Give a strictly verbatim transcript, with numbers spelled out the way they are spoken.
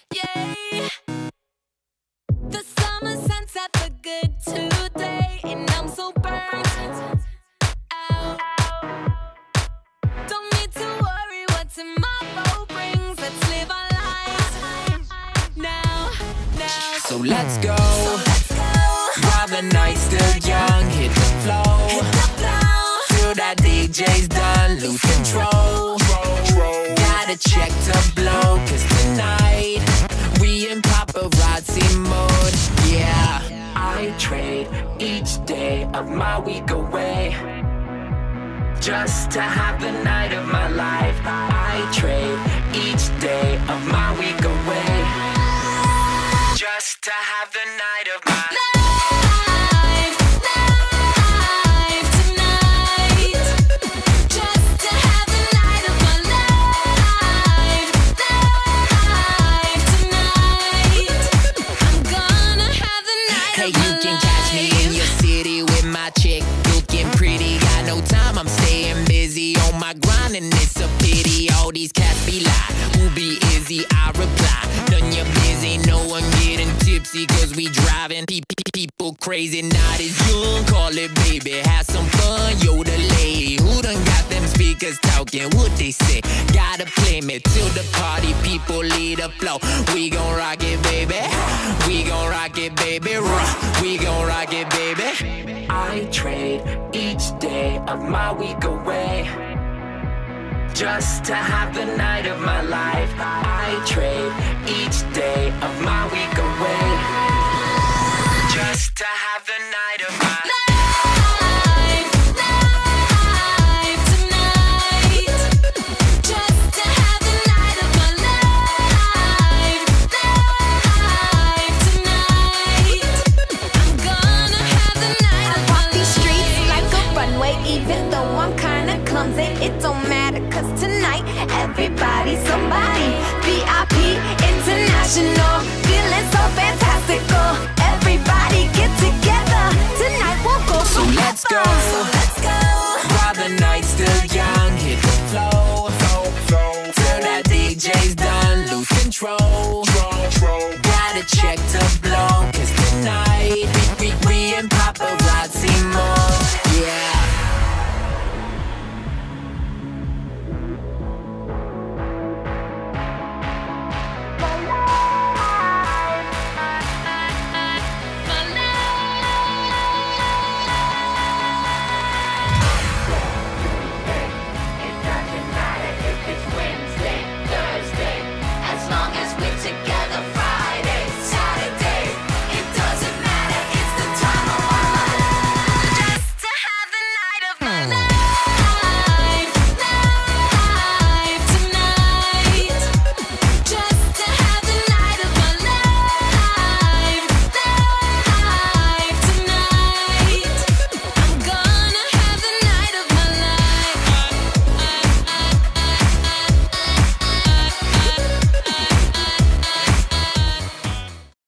Yeah. The summer sunset look good today, and I'm so burnt out. Don't need to worry what tomorrow brings. Let's live our lives now, now. So let's go, while the night's still young. Hit the flow, Hit the flow. till that D J's done. Lose control, gotta check to blow, cause tonight we in paparazzi mode. Yeah, I trade each day of my week away just to have the night of my life. I trade each day of my week away just to have the night of my life. Hey, you can catch me in your city with my chick looking pretty. Got no time, I'm staying busy on my grind, and it's a pity all these cats be like, who be Izzy? I reply, none you're busy, no one getting tipsy, cause we driving pe pe people crazy. Not as young, call it baby, have some fun, yo the lady. Who done got them speakers talking, what they say? Gotta play me till the party people lead the flow. We gon' rock it, baby. We gon' rock it, baby. We gon' rock it, baby. I trade each day of my week away just to have the night of my life. I trade each day of my week away just to have the night of my life. Even though I'm kinda clumsy, it don't matter, cause tonight everybody's somebody. V I P International, feeling so fantastical. Everybody get together, tonight we'll go so forever. let's go, so let's go, while the night's still young.